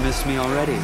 miss me already?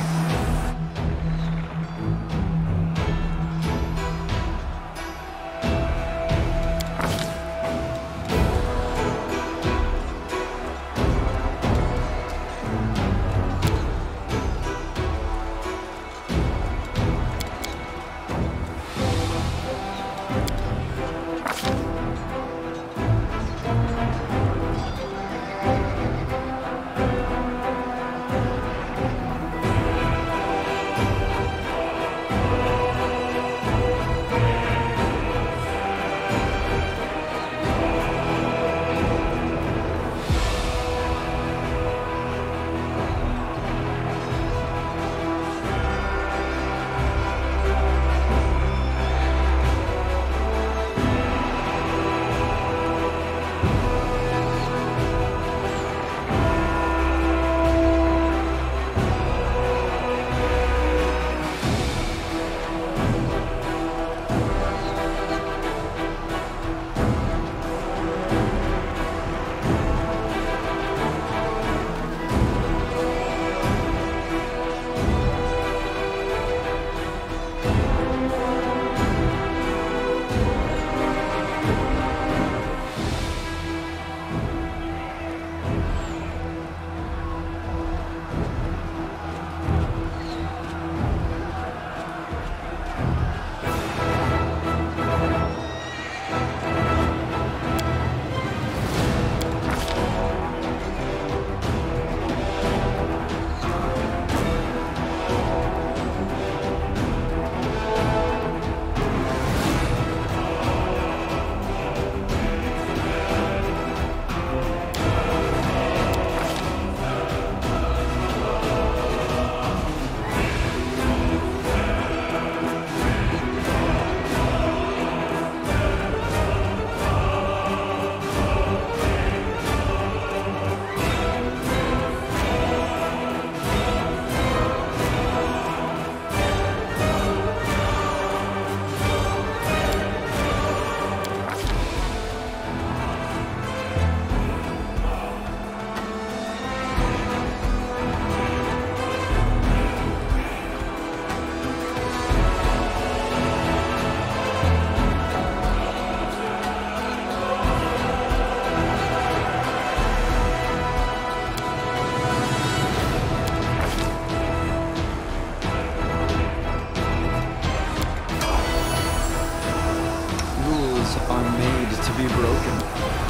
Are made to be broken.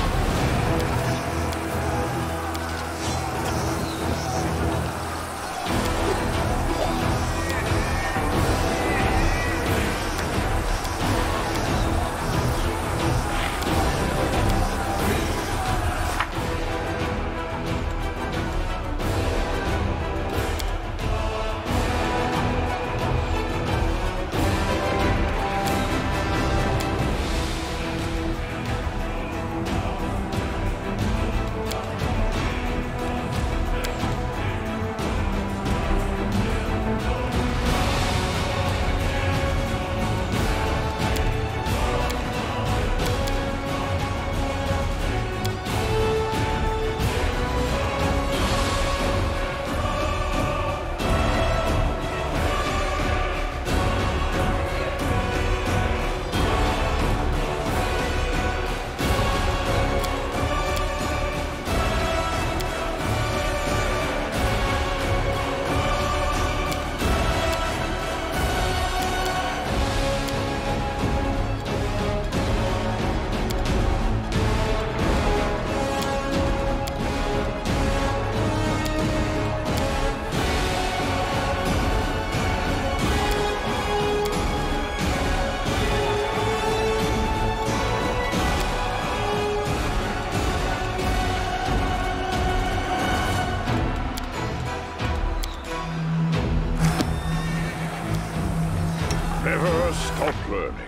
Never stop learning.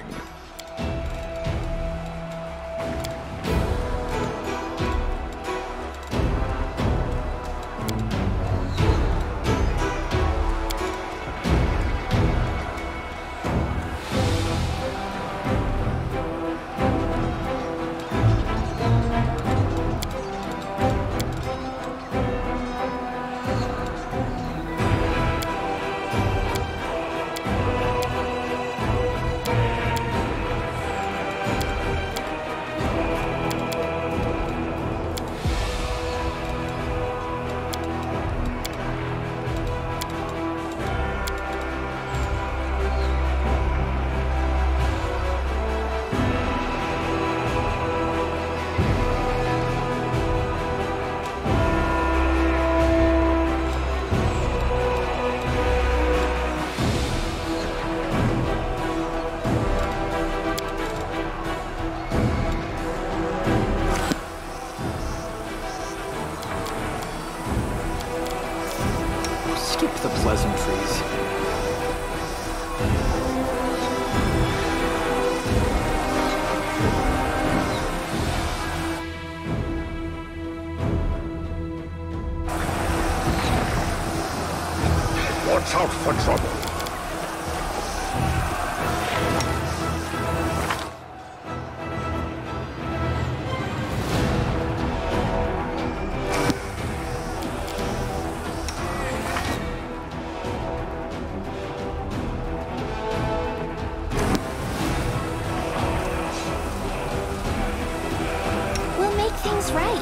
skip the pleasantries. Watch out for trouble. We'll make things right.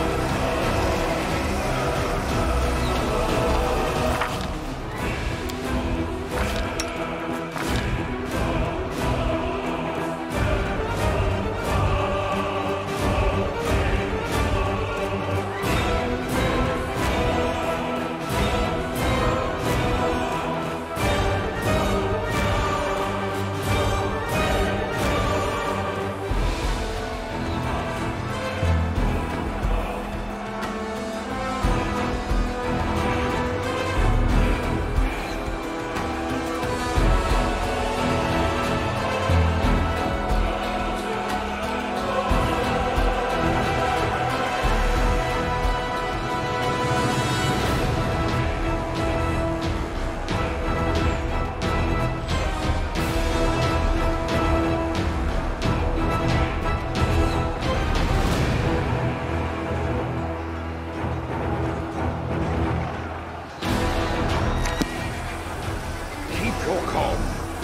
Your calm.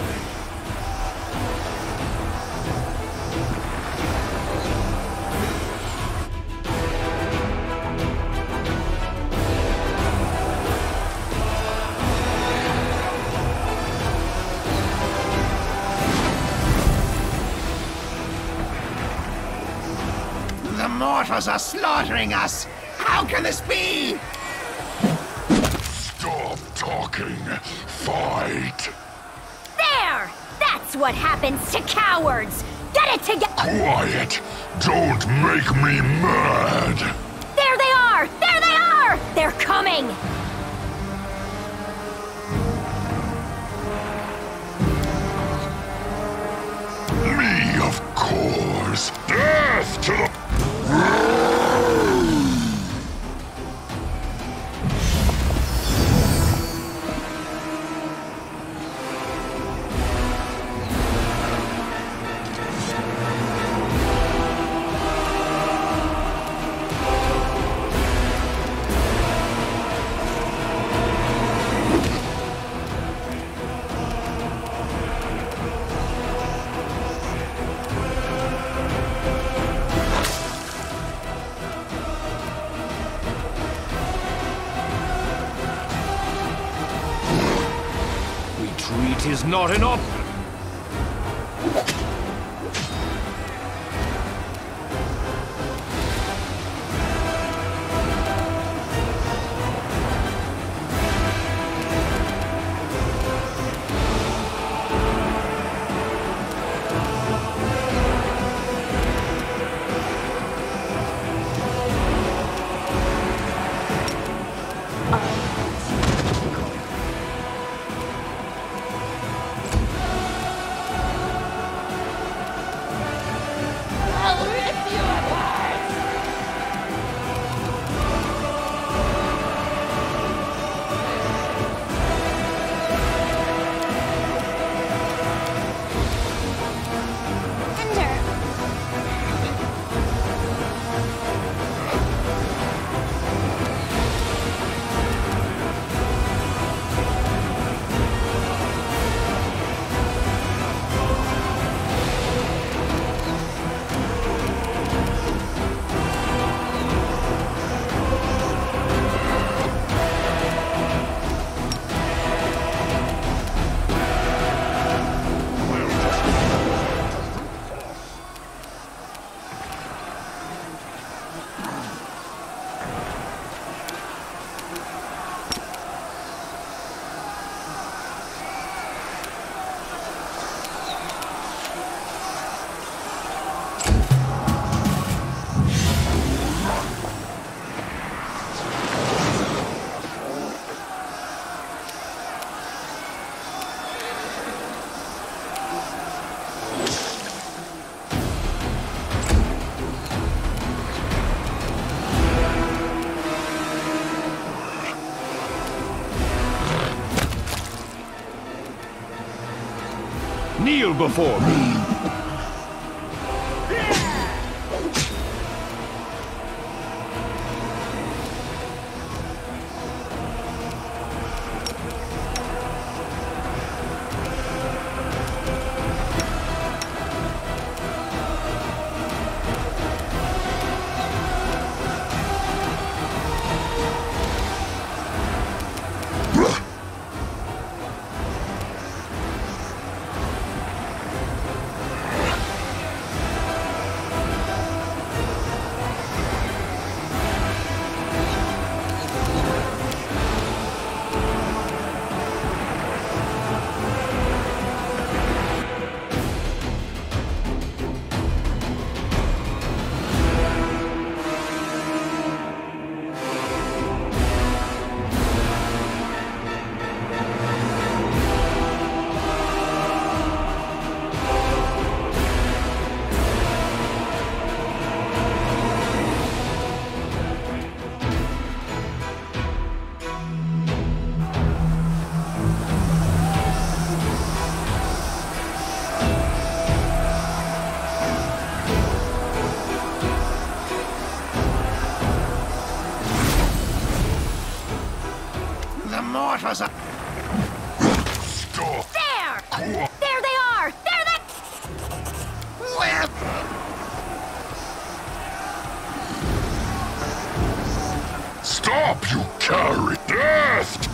The mortals are slaughtering us! How can this be? Stop talking. Fight. There! That's what happens to cowards! Get it together! Quiet. Don't make me mad. There they are! There they are! They're coming! Me, of course. Death to the... Retreat is not an option. Kneel before me. The mortals are... Stop! There! Cool. There they are! There they... Where... Stop, you carry death!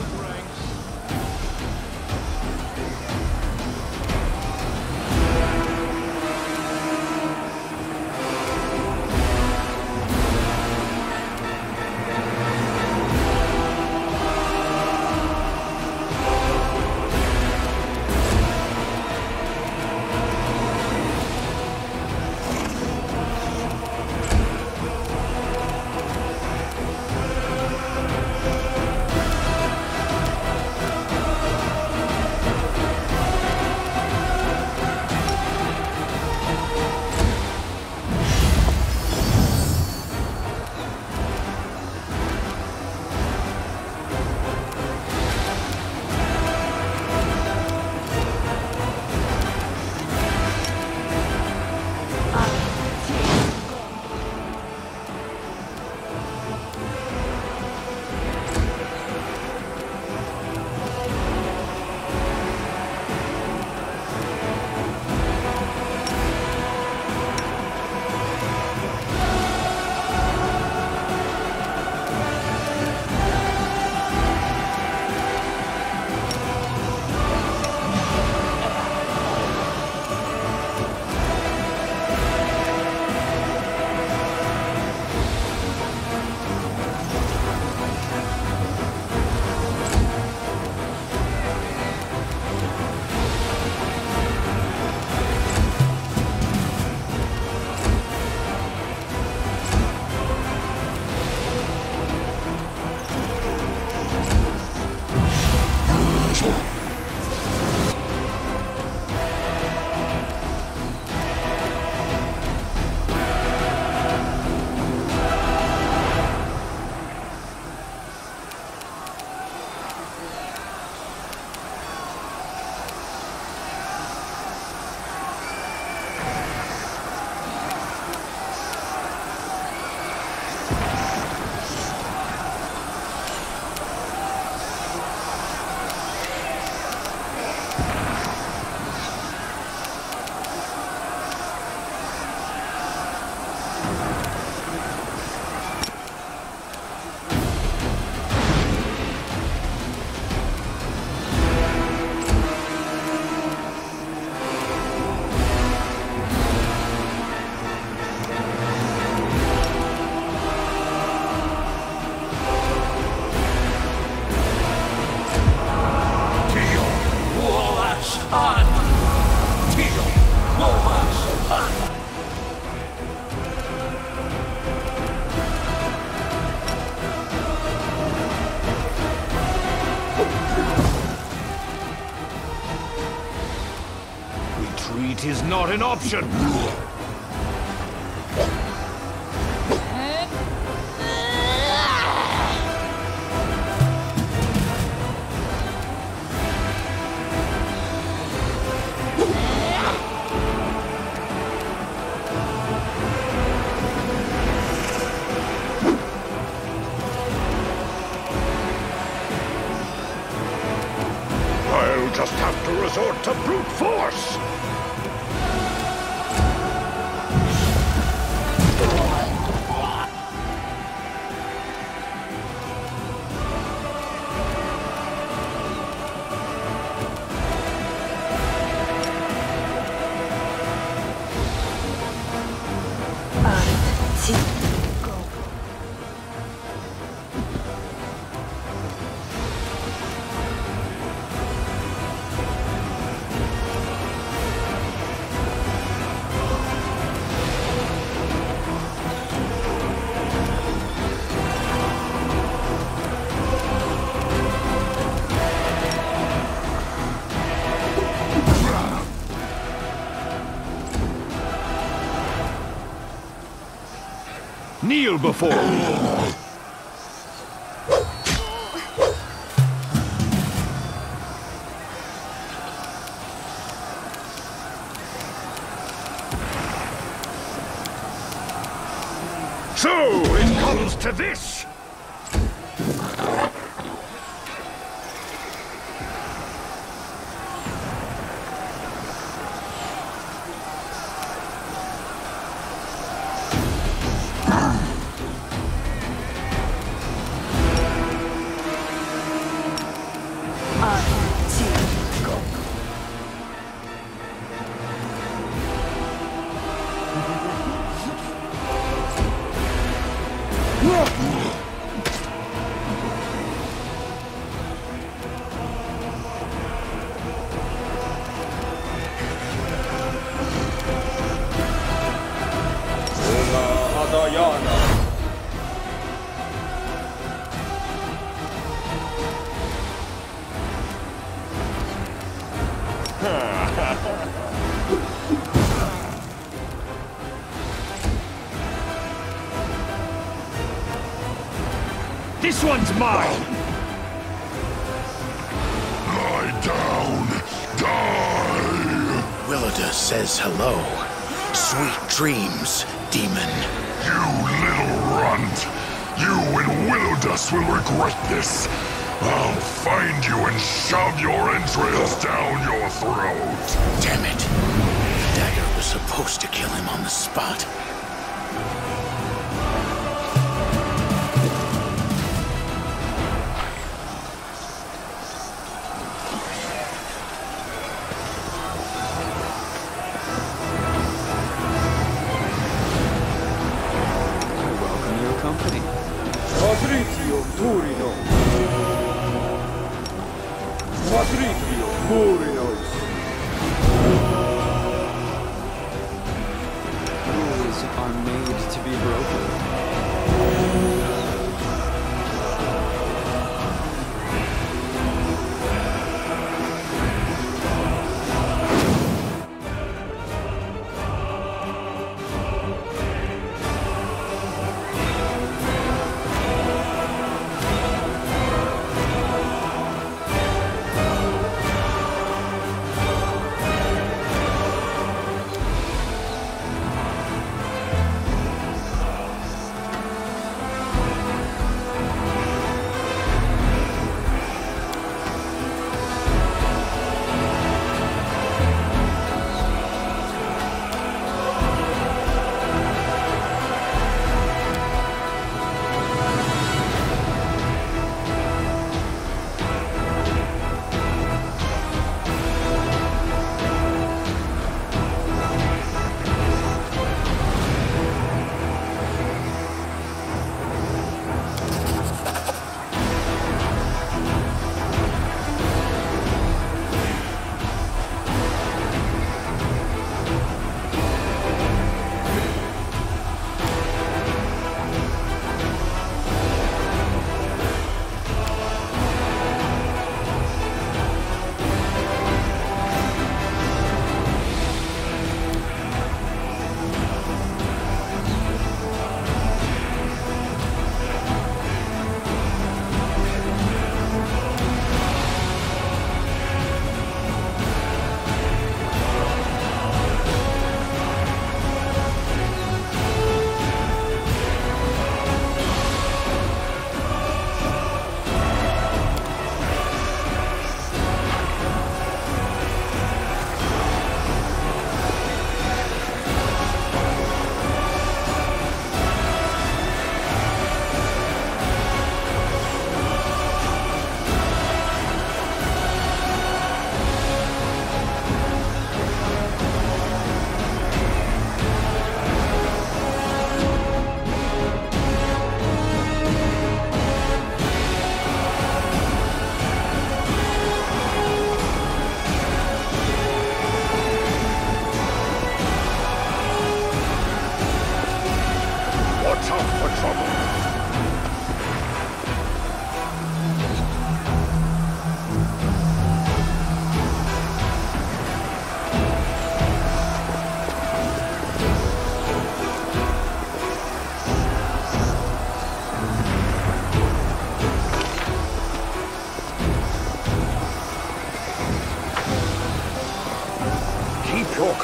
Retreat is not an option. You'll just have to resort to brute force! Kneel before me! So, it comes to this! This one's mine! Lie down! Die! Willida says hello. Sweet dreams, demon. You little runt! You and Willowdust will regret this! I'll find you and shove your entrails down your throat! Damn it. The dagger was supposed to kill him on the spot. Patrizio Turino. Patrizio Murinos. Rules are made to be broken.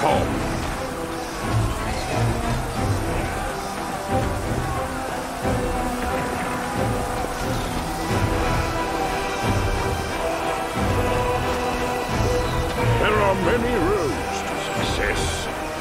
calm. There are many roads to success.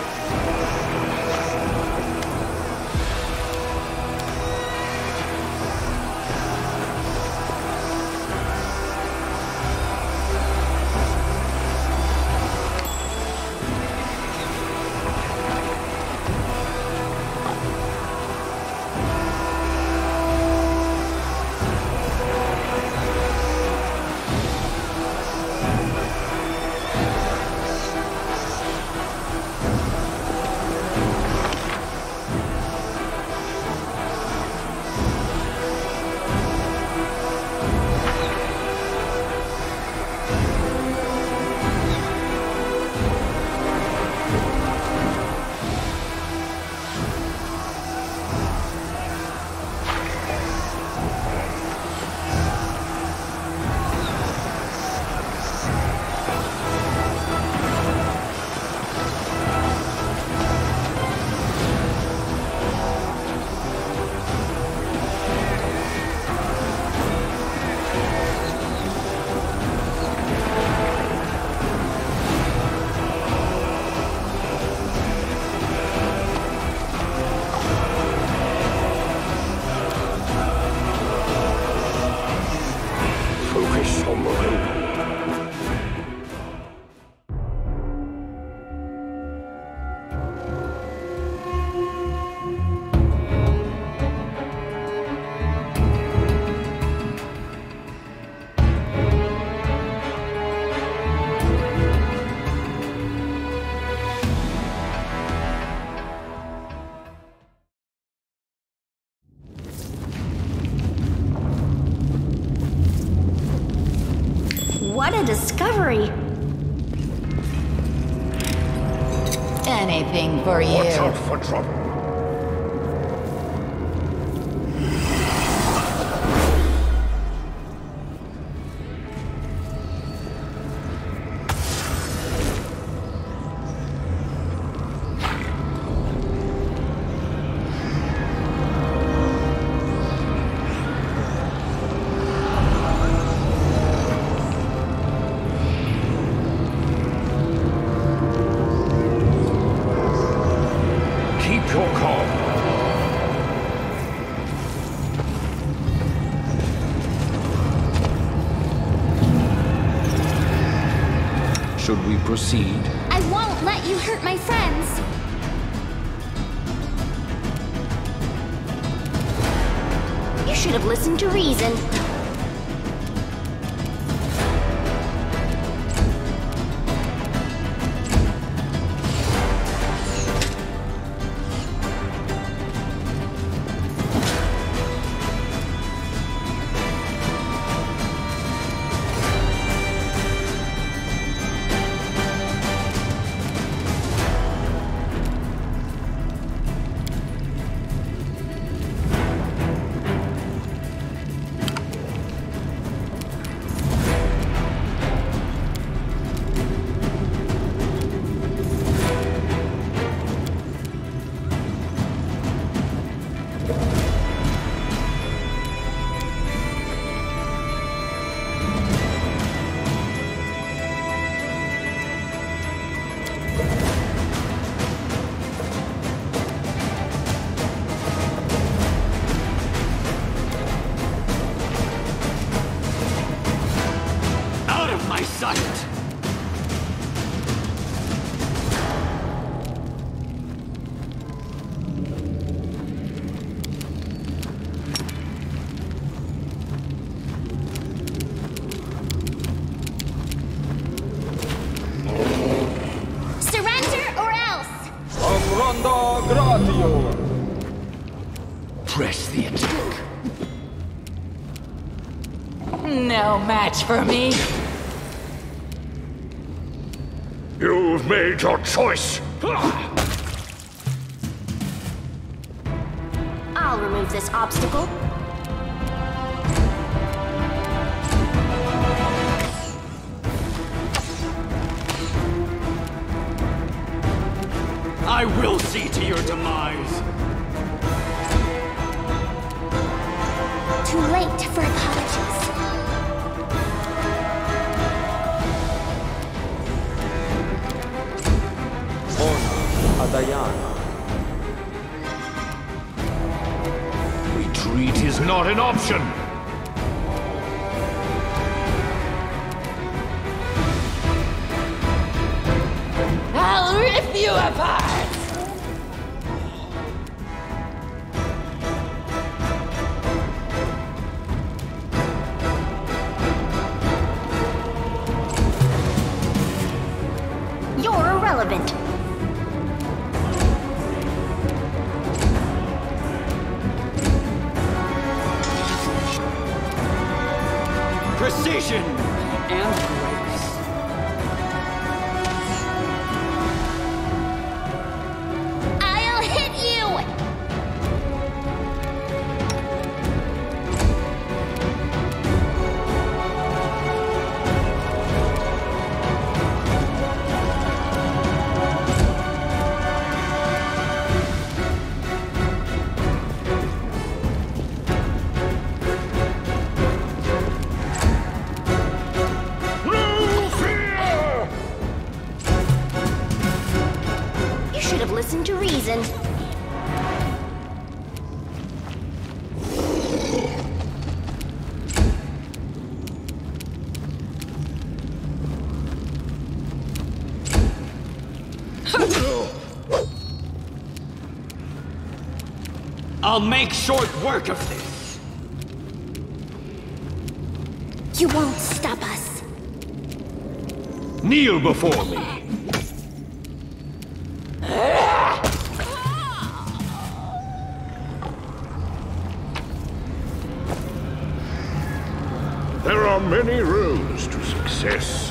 Focus on the road. What a discovery! Anything for you. Watch out for trouble. Keep your calm. Should we proceed? I won't let you hurt my friends! You should have listened to reason. sight! Surrender or else! Amranda Gratio! Press the attack. No match for me. You've made your choice. I'll remove this obstacle. I will see to your demise. Too late for apologies. Honor Adayana. Retreat is not an option. I'll rip you apart! You're irrelevant. Precision and grace. I'll hit you! You should have listened to reason. I'll make short work of this. You won't stop us. Kneel before me. There are many roads to success.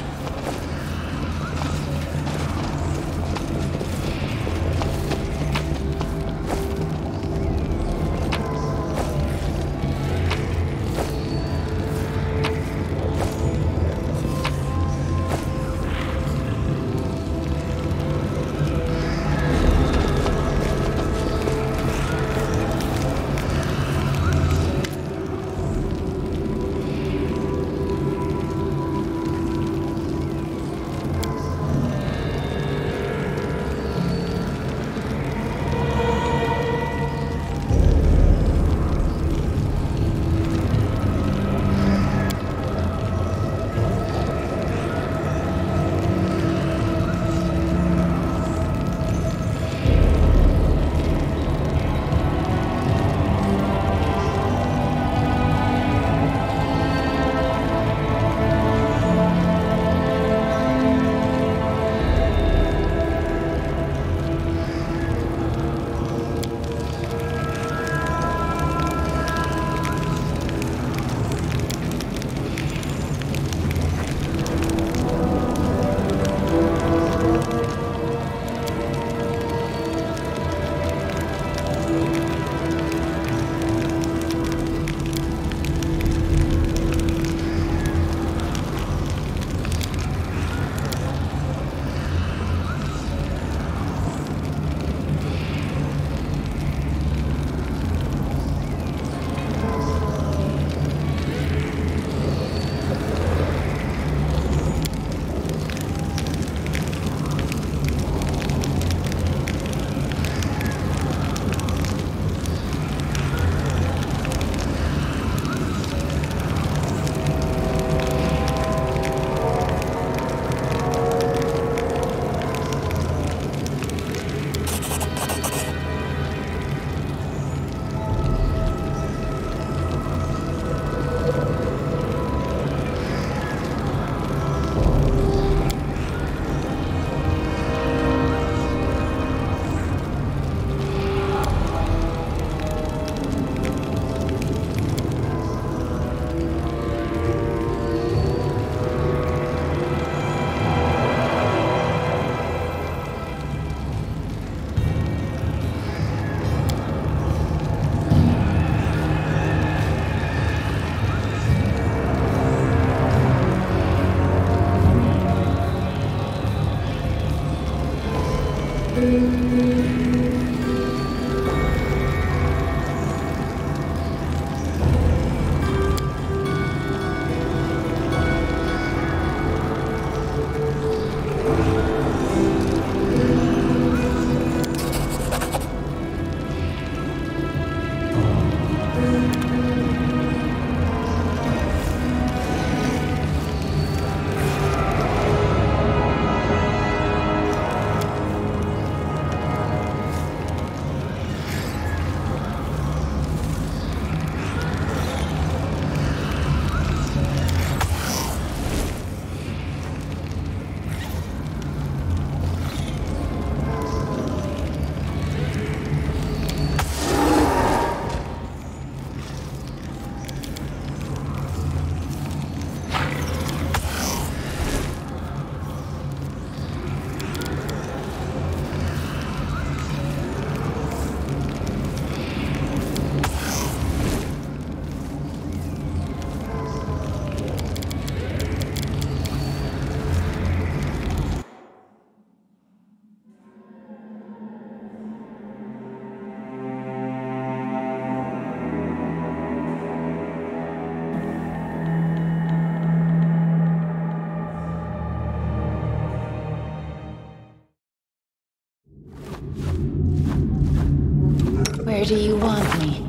want me.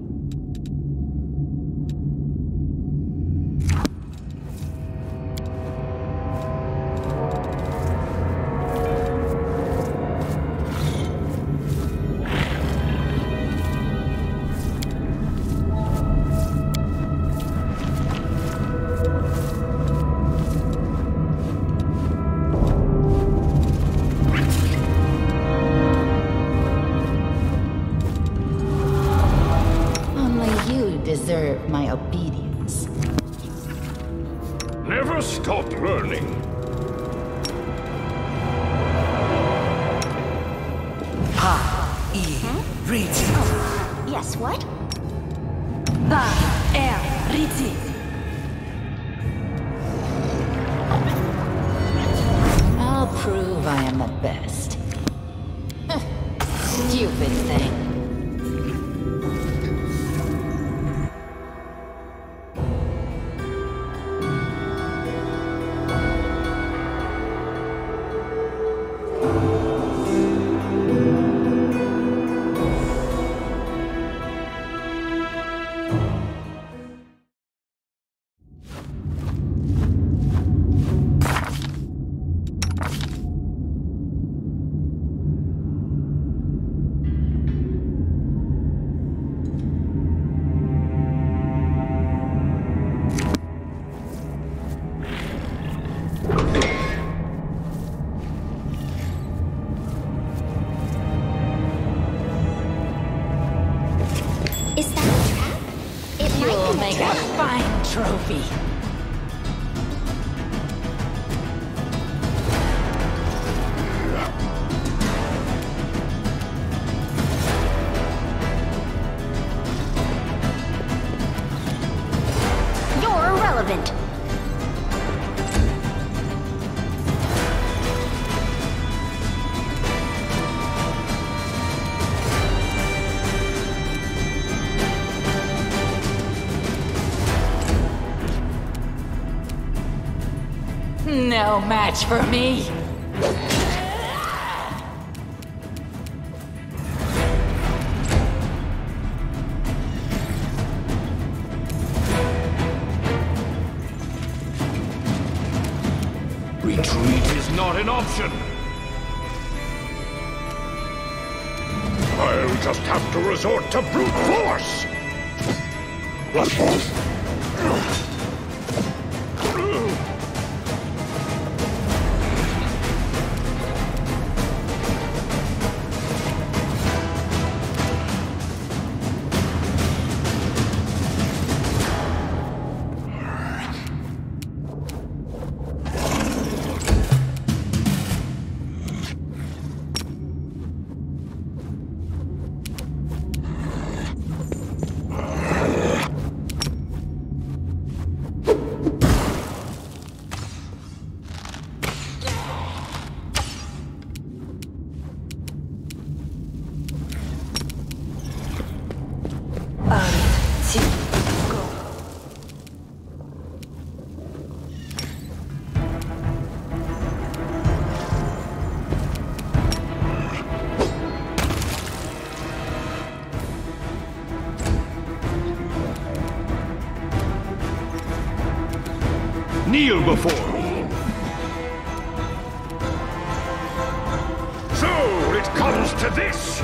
Deserve my obedience. Never stop learning. Yes, what? I'll prove I am the best. Stupid thing. Is that a trap? It might You'll be make a a trap. fine trophy. You're irrelevant. No match for me. Retreat is not an option. I'll just have to resort to brute force. Kneel before me. So it comes to this.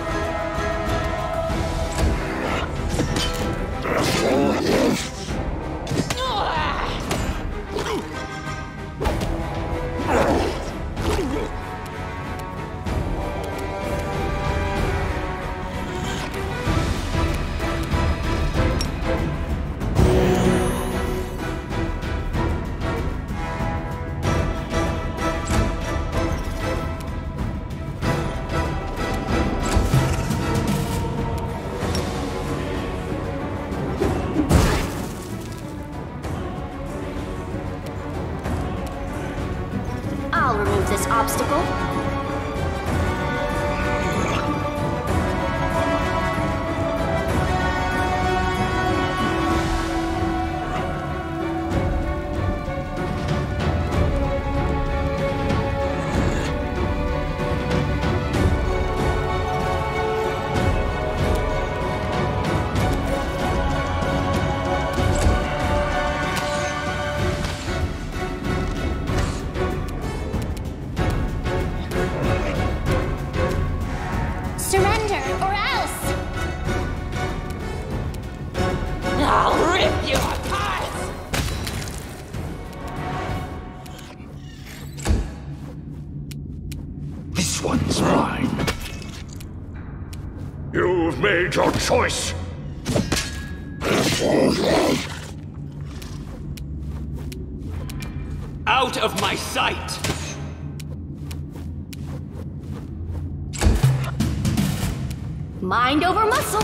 I'll remove this obstacle. one's mine. You've made your choice. Out of my sight! Mind over muscle.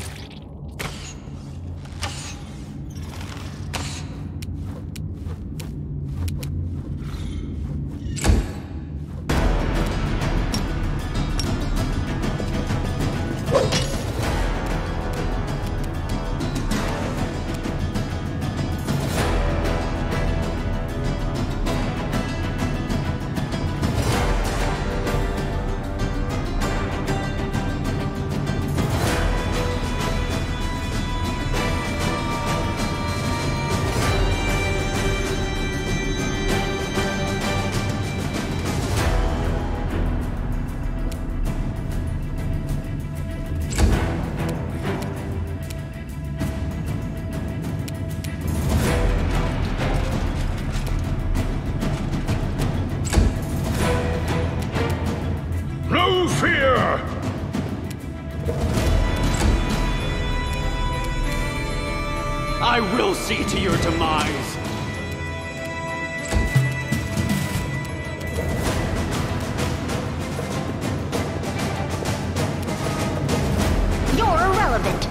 No fear! I will see to your demise! You're irrelevant.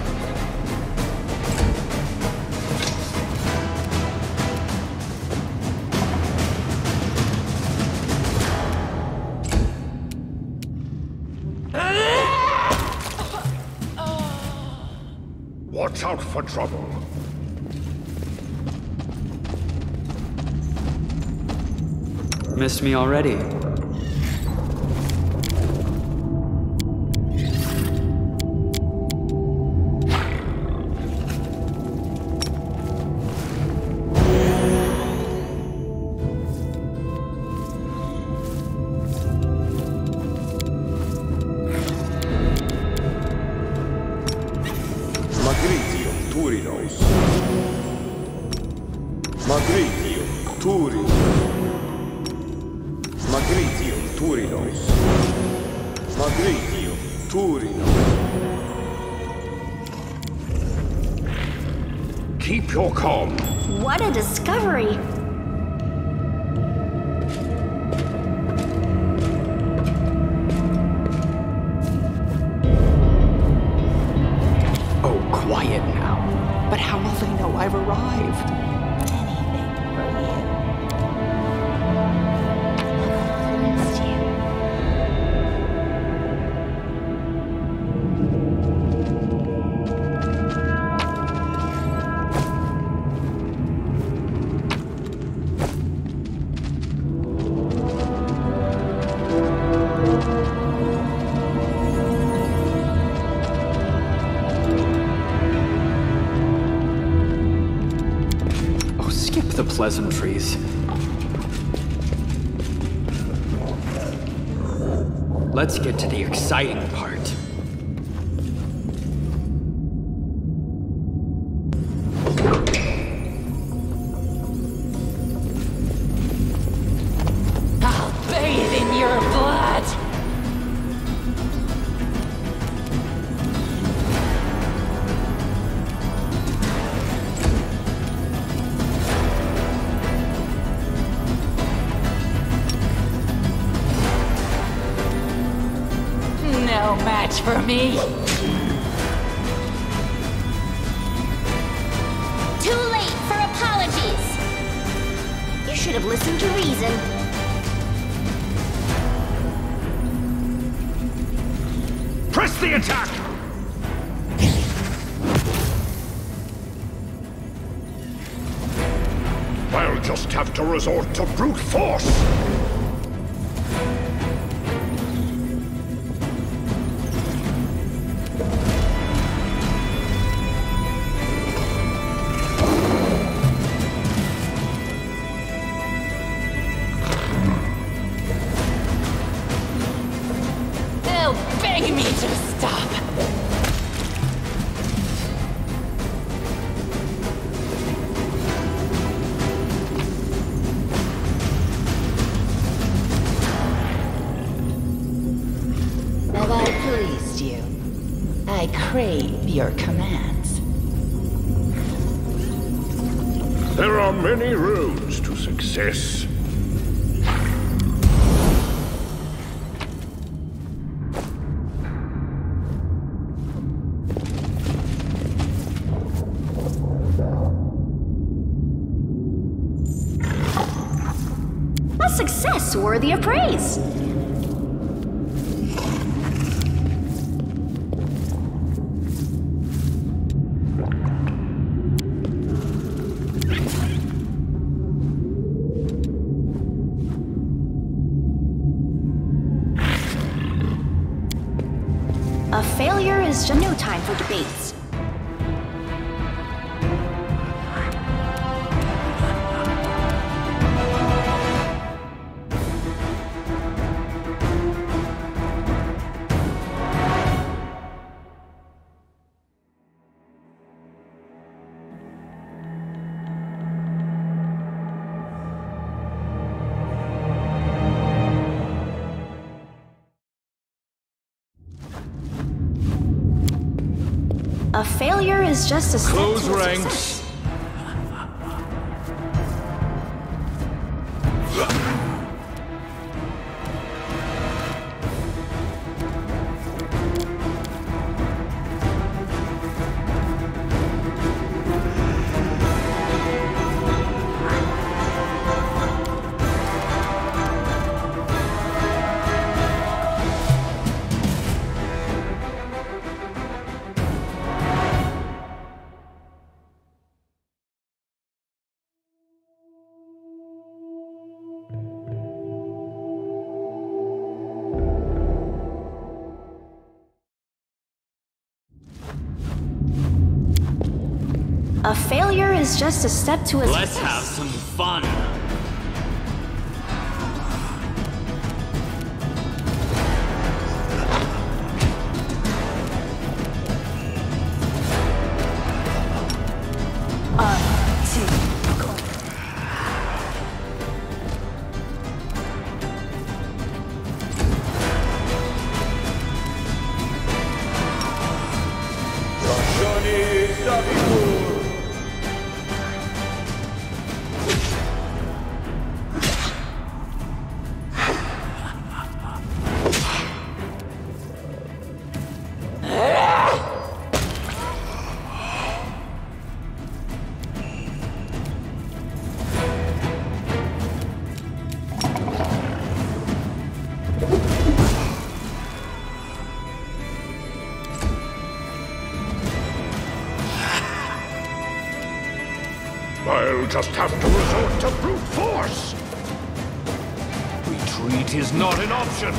Watch out for trouble. Missed me already. Magritio Turinos. Magritio Turinos. Magritio Turinos. Magritio Turinos. Keep your calm. What a discovery. Oh, quiet now. But how will they know I've arrived? Anything for you. Pleased you. Skip the pleasantries. Let's get to the exciting part. I'll bathe in your blood. No match for me. Too late for apologies. You should have listened to reason. Press the attack! I'll just have to resort to brute force. They'll beg me to stop. I crave your commands. There are many roads to success. A success worthy of praise. A failure is just no time for debates. A failure is just a step Close to a ranks. success. A failure is just a step to a Let's success. have some fun. Johnny Sabibur. I'll just have to resort to brute force. Retreat is not an option.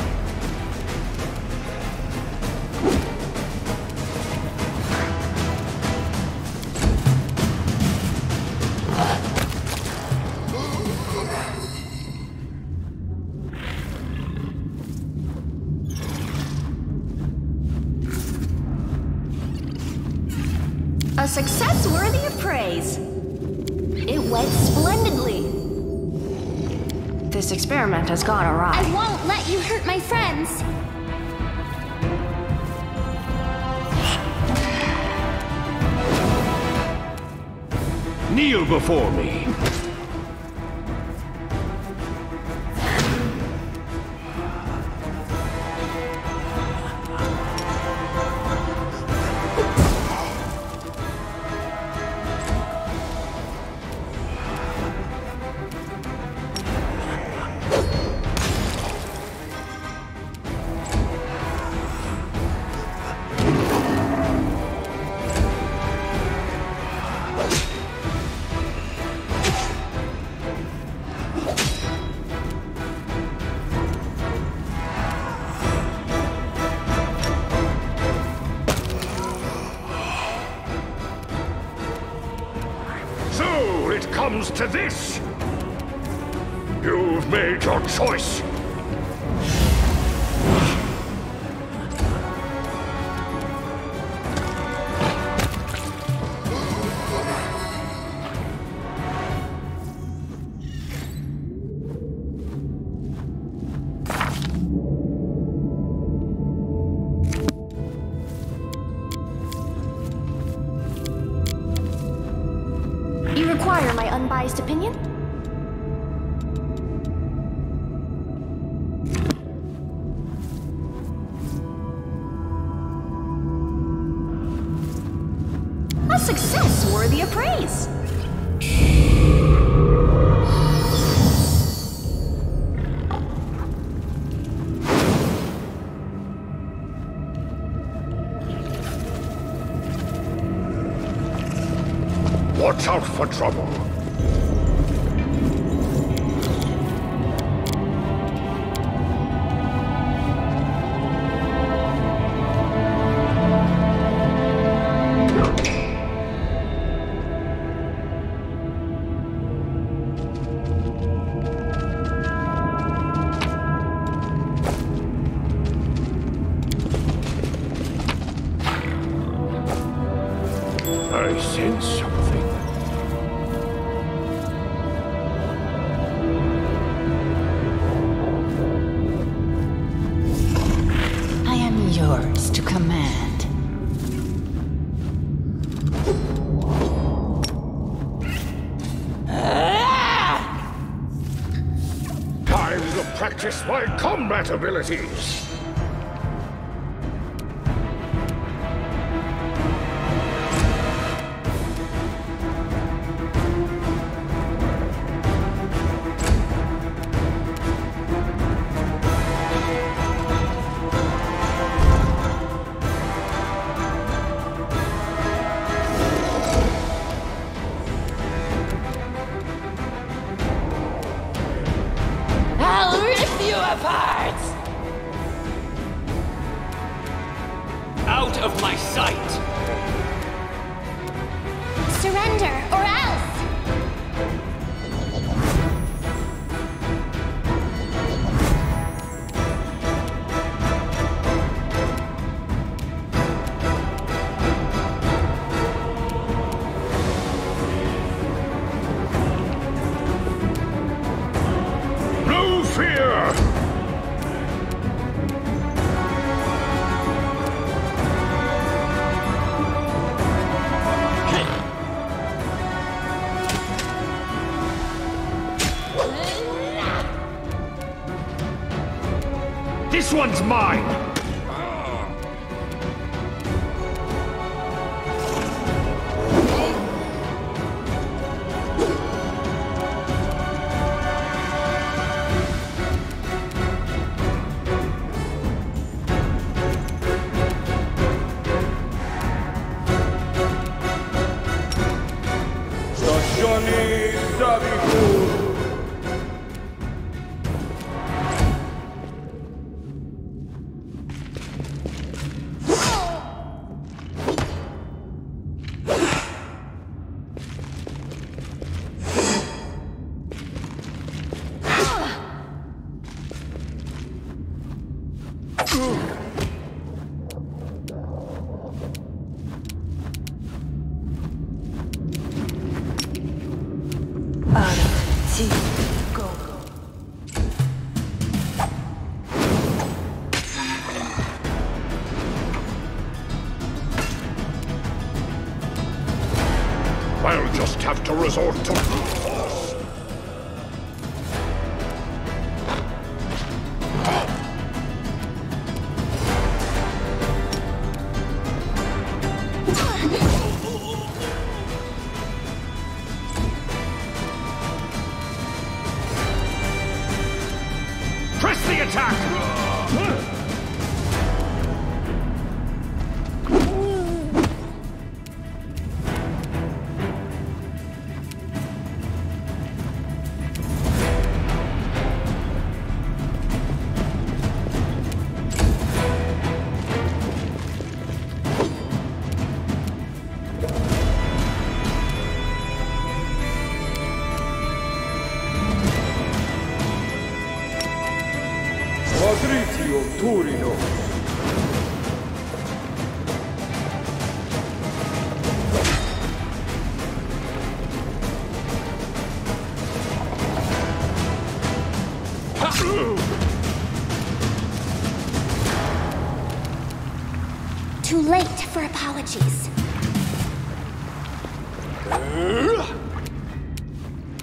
A success worthy of praise. It went splendidly. This experiment has gone awry. I won't let you hurt my friends. Kneel before me. So it comes to this. You've made your choice. unbiased opinion? A success worthy of praise. Watch out for trouble. I sense something. I am yours to command. Time to practice my combat abilities. I'll rip you apart! Out of my sight! Surrender, or else! No fear! This one's mine! Stazione Savipur. I'll just have to resort to brute force. Press the attack! Patrizio Turino. Too late for apologies.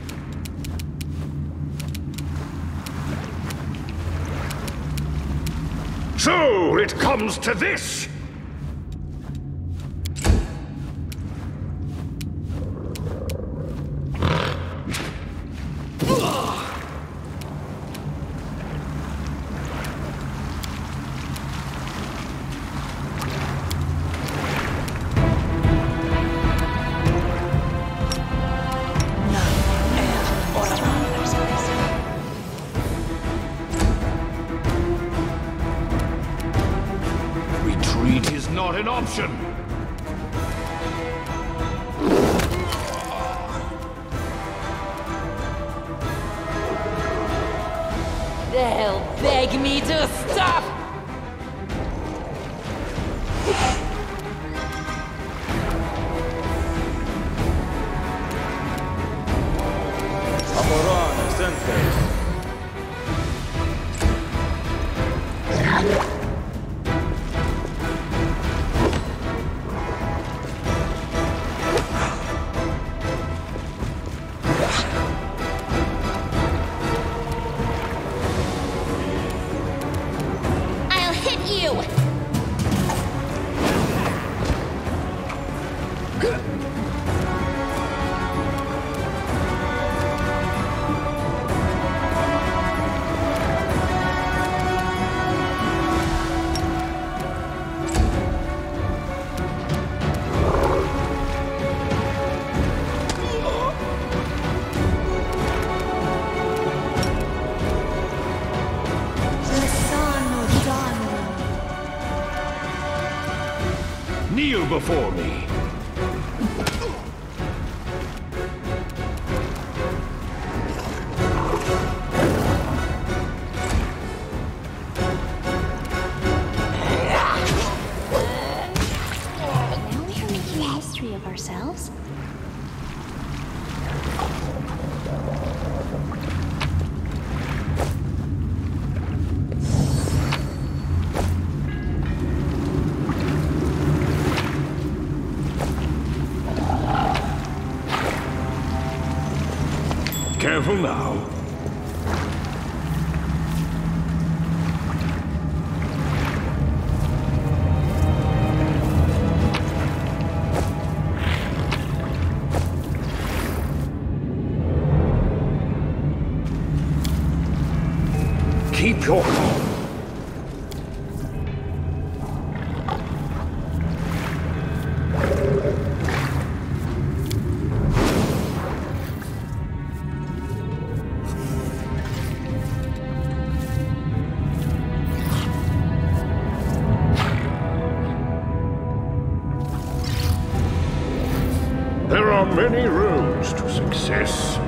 So it comes to this! Retreat is not an option! They'll beg me to stop! Amorana, Sensei. I'll hit you! Kneel before me! Now we are making a history of ourselves. Careful now. Keep your calm. There are many roads to success.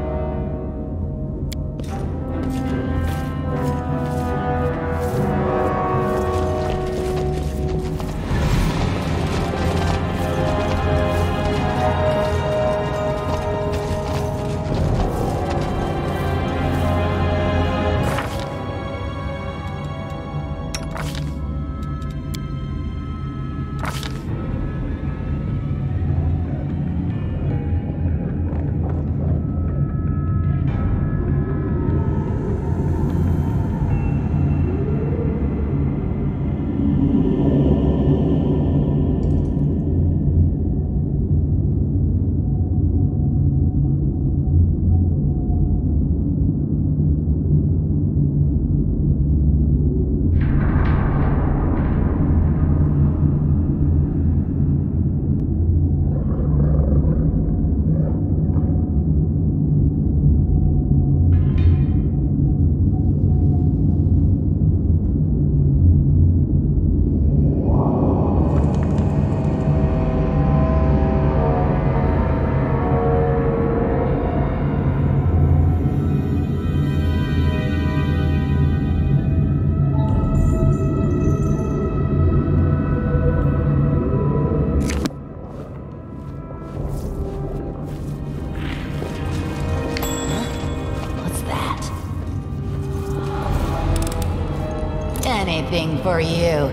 Anything for you.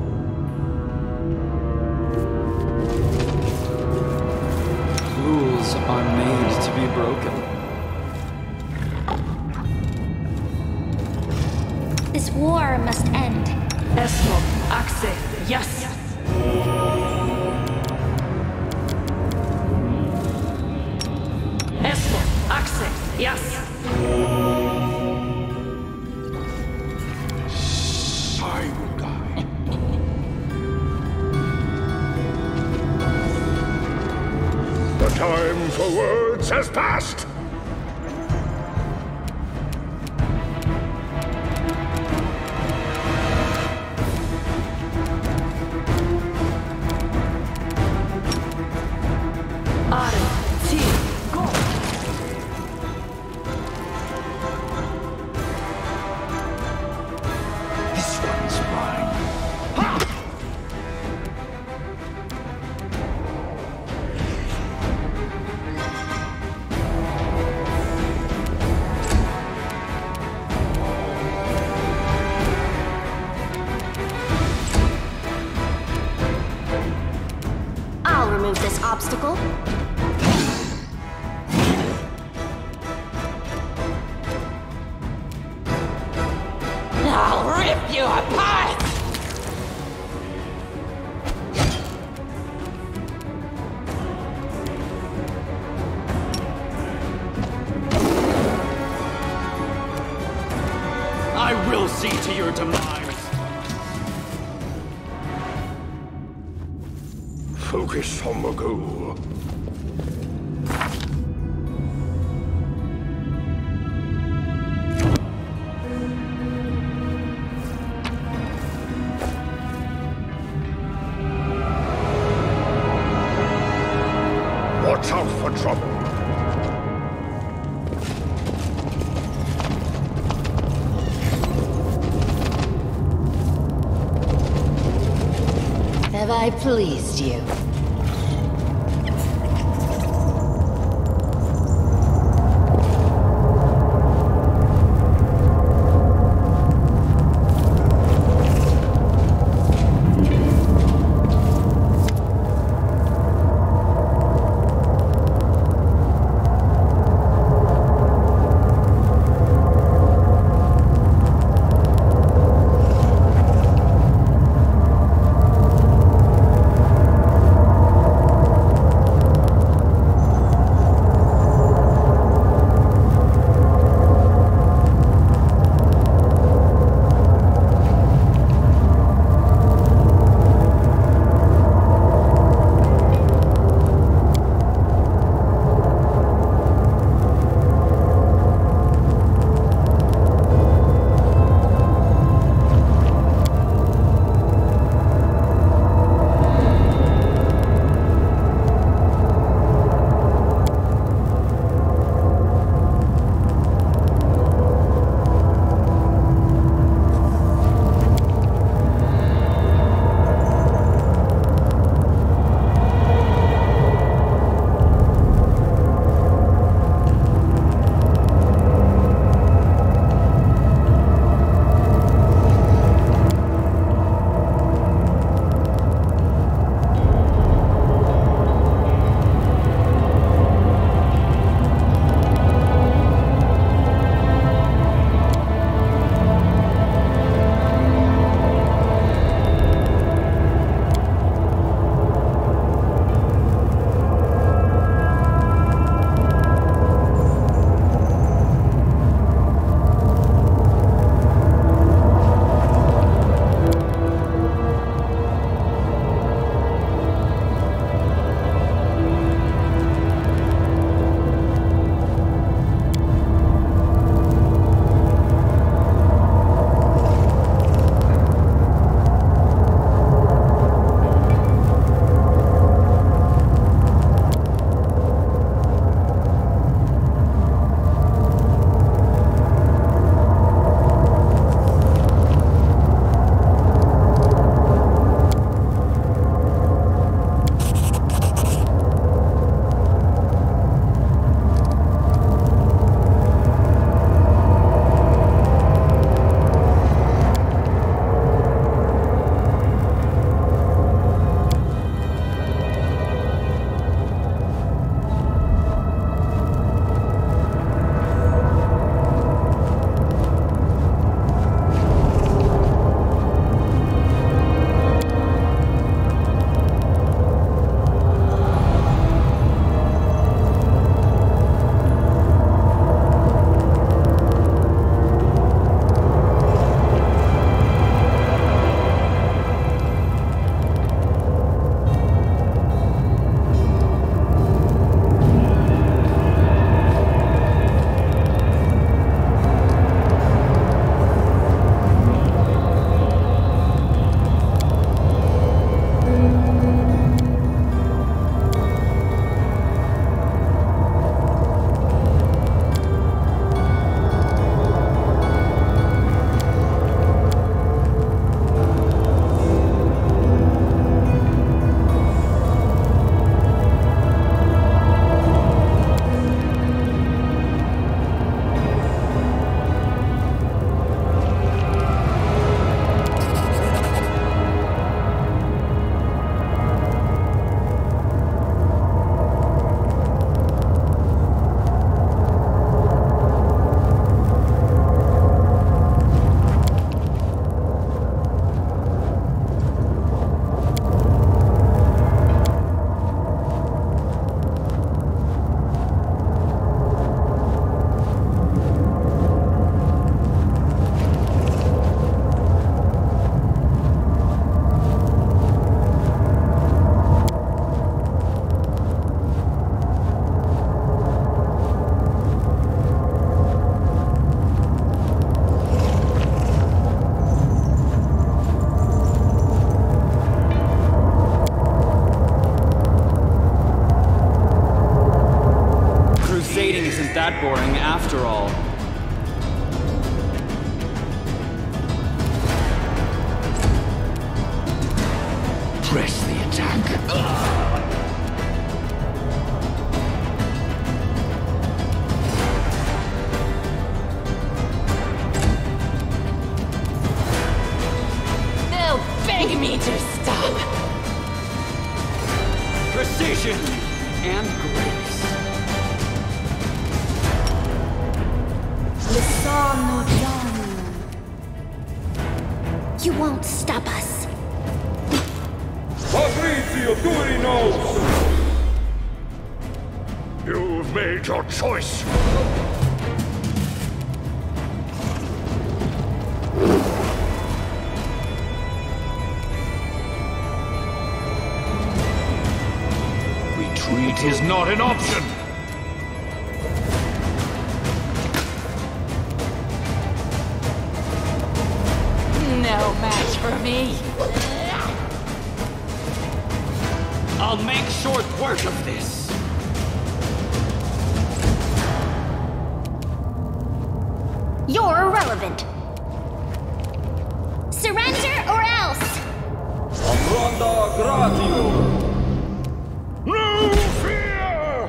Rules are made to be broken. This war must end. Esmo, Axe, yes. Esmo, Axe, yes. I will die. The time for words has passed! I'll remove this obstacle. I'll rip you apart! I will see to your demise. Focus on the goal. Watch out for trouble. Have I pleased you? They'll beg me to stop. Precision and grace. You won't stop us. Fabrizio Durinos! You've made your choice. Retreat is not an option. No match for me. I'll make short work of this. You're irrelevant. Surrender or else! Amronda Gratio! No fear!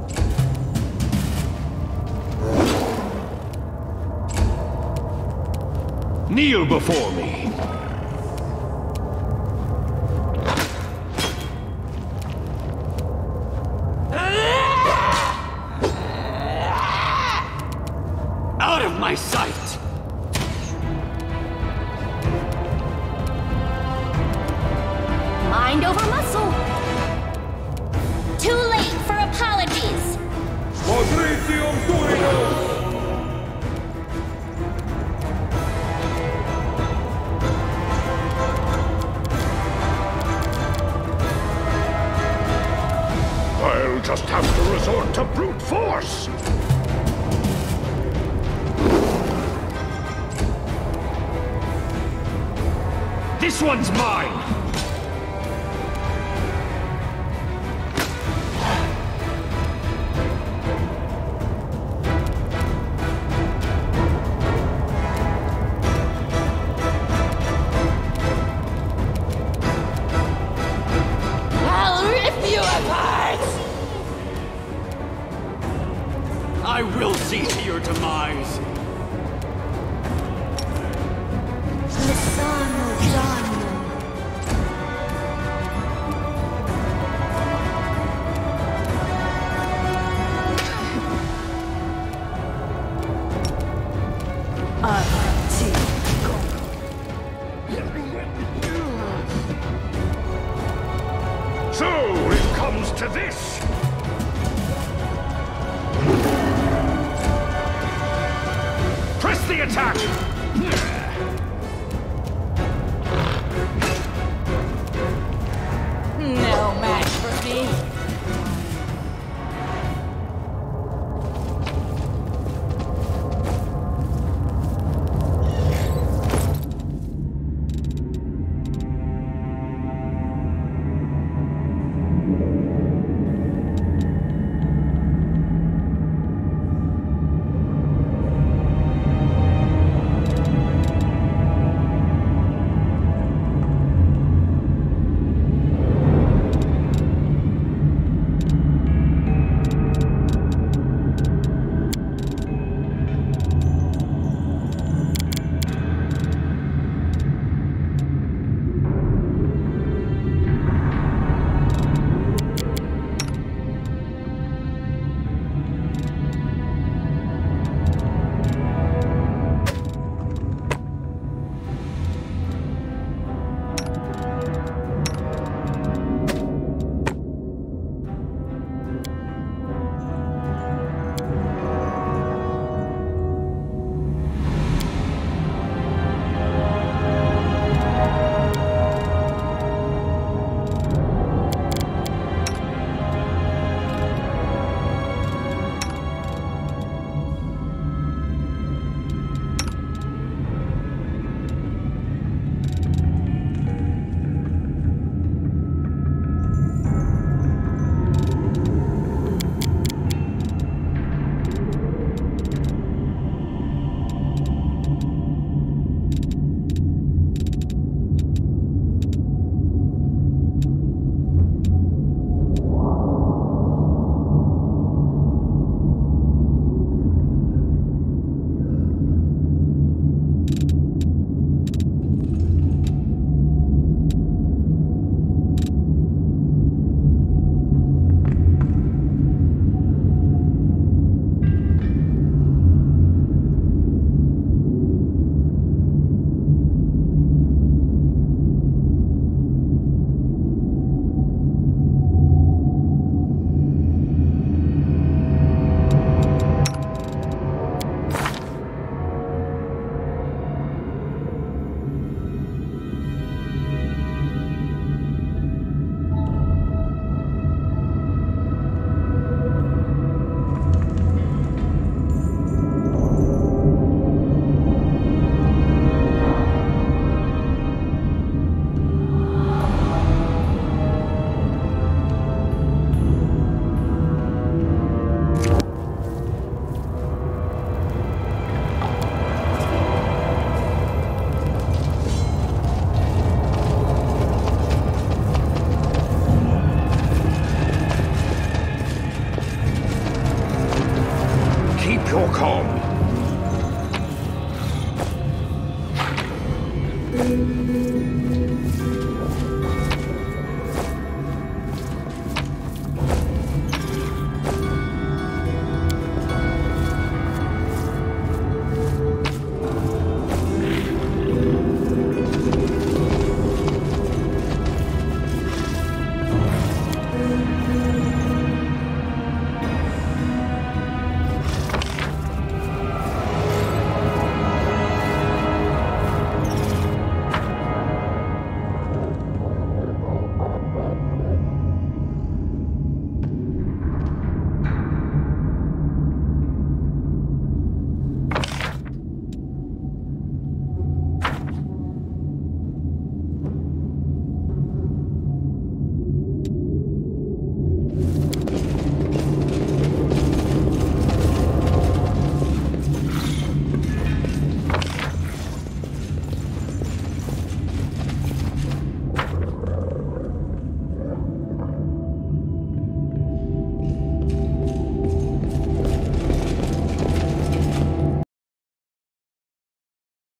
Kneel before me. Out of my sight! Mind over muscle. Too late for apologies. Fabrizio Durinos! I'll just have to resort to brute force. This one's mine! I'll rip you apart! I will see to your demise. So, it comes to this! Press the attack! No match for me.